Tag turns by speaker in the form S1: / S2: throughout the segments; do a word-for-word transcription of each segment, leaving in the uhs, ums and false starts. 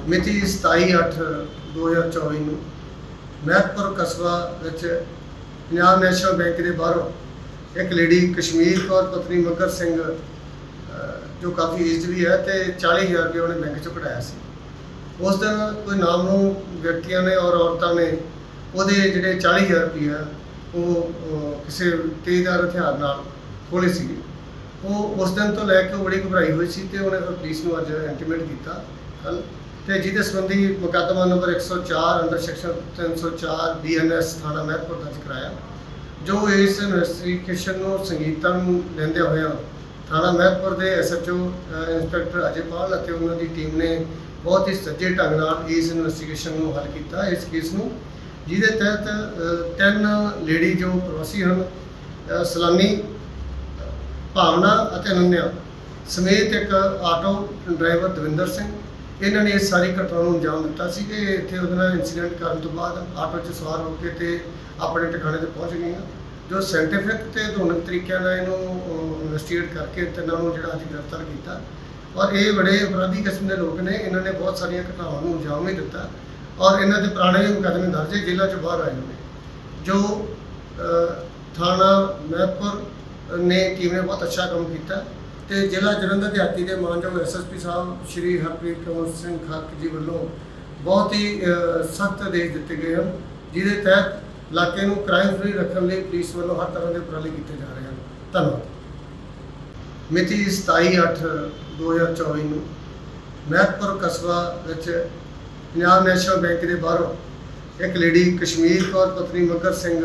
S1: ਮਿਤੀ ਸਤਾਈ ਅੱਠ ਦੋ ਹਜ਼ਾਰ ਚੌਵੀ ਨੂੰ ਮਹਿਤਪੁਰ ਕਸਬਾ ਵਿੱਚ ਪੰਜਾਬ ਨੈਸ਼ਨਲ ਬੈਂਕ ਦੇ ਬਾਹਰੋਂ एक लेडी कश्मीर कौर पत्नी मगर सिंह जो काफ़ी एज भी है तो चाली हज़ार रुपये उन्हें बैंक चो कढ़ाया सी। उस दिन कोई नामनू व्यक्तियों ने और औरतों ने वो जोड़े चाली हज़ार रुपये वो किसी तेजदार हथियार नाल खोले सी। वो उस दिन तो लैके बड़ी घबराई हुई सी तो उन्हें पुलिस को अज इंटीमेट किया कल तो जिसके संबंधी मुकदमा नंबर एक सौ चार अंडर सैक्शन तीन सौ चार बी एन एस थाना महतपुर दर्ज कराया। जो इस इन्वेस्टिगेशन को संगीता लेंदे हुए थाना महतपुर के S H O inspector Ajaypal और उन्होंने टीम ने बहुत ही सज्जे ढंग नाल इस इन्वेस्टिगेशन को हल किया इस केस में, जिसके तहत तीन लेडी जो प्रवासी हैं सलानी भावना और अनन्या समेत एक आटो ड्राइवर दविंदर सिंह इन्होंने इस सारी घटना को अंजाम दिता सी कि इत्थे उहदे नाल इंसीडेंट करने तो बाद आटो च सवार होकर ते अपने ठिकाने पर पहुँच गई। जो साइंटिफिक तो आधुनिक तरीके इन्वेस्टिगेट करके तिनों जो अज गिरफ्तार किया और ये बड़े अपराधी किस्म के लोग ने, इन्होंने बहुत सारिया घटनाओं को अंजाम भी दिता और इन्हों के पुराने मुकदमे दर्ज है जेलों चो बाहर आए हुए। जो थाना महतपुर ने टीम ने बहुत अच्छा काम किया तो जिला जलंधर देहाती के मानयोग एस एस पी साहब श्री हरप्रीत कंवर सिंह खरक जी वालों बहुत ही सख्त आदेश दिए गए हैं, जिसके तहत इलाके को क्राइम फ्री रखने लिए पुलिस वालों हर तरह के उपराले किए जा रहे हैं। धन्यवाद। मिति सताई अठ दो हज़ार चौबी में महतपुर कस्बा पंजाब नैशनल बैंक के बाहरों एक लेडी कश्मीर कौर पत्नी मगर सिंह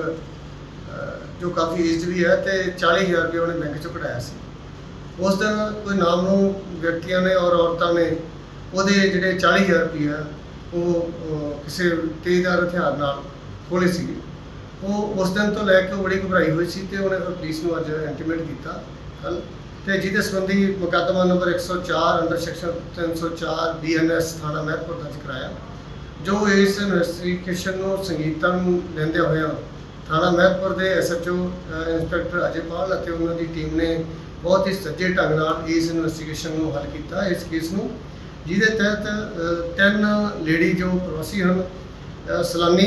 S1: जो काफ़ी एज भी है तो चाली हज़ार रुपये उन्हें बैंक चो कढ़ाया सी। उस दिन कोई नामनू व्यक्तियों ने और औरतों ने वो जोड़े चाली हज़ार रुपये वो किसी तेजदार हथियार नाल खोले सी। वो उस दिन तो लैके बड़ी घबराई हुई सी तो उन्हें पुलिस को अज इंटीमेट किया कल तो जिसके संबंधी मुकदमा नंबर एक सौ चार अंडर सैक्शन तीन सौ चार बी एन एस थाना महतपुर दर्ज कराया। जो इस इन्वेस्टिगेशन को संगीता लेंदे हुए थाना महतपुर के S H O inspector Ajaypal और उन्होंने टीम ने बहुत ही सज्जे ढंग नाल इस इन्वेस्टिगेशन को हल किया इस केस में, जिसके तहत तीन लेडी जो प्रवासी हैं सलानी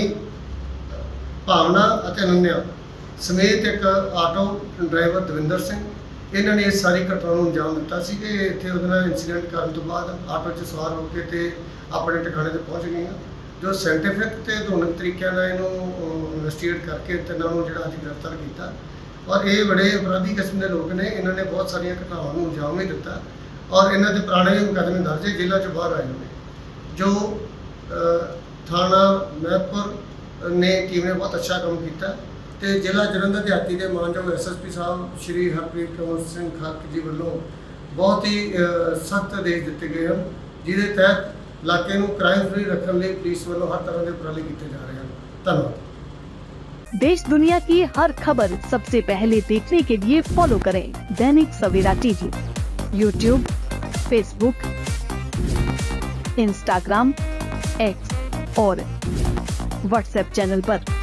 S1: भावना और अनन्या समेत एक आटो ड्राइवर दविंदर सिंह इन्होंने इस सारी घटना को अंजाम दिता सी कि इत्थे उहदे नाल इंसीडेंट करने तो बाद आटो च सवार होकर ते अपने ठिकाने पर पहुँच गई। जो साइंटिफिक तो आधुनिक तरीके इन्वेस्टिगेट करके तिनों जो अज गिरफ्तार किया और ये बड़े अपराधी किस्म के लोग ने, इन्होंने बहुत सारिया घटनाओं को अंजाम भी दिता और इन्हों के पुराने मुकदमे दर्ज है जेलों चो बाहर आए हुए। जो थाना महतपुर ने टीम ने बहुत अच्छा काम किया तो जिला जलंधर देहाती के मानयोग एस एस पी साहब श्री हरप्रीत कंवर सिंह खरक जी वालों बहुत ही सख्त आदेश दिए गए हैं, जिसके तहत इलाके को क्राइम फ्री रखने लिए पुलिस वालों हर तरह के उपराले किए जा रहे हैं। धन्यवाद।
S2: देश दुनिया की हर खबर सबसे पहले देखने के लिए फॉलो करें Dainik Savera TV, YouTube, Facebook, Instagram, X और व्हाट्सएप चैनल पर।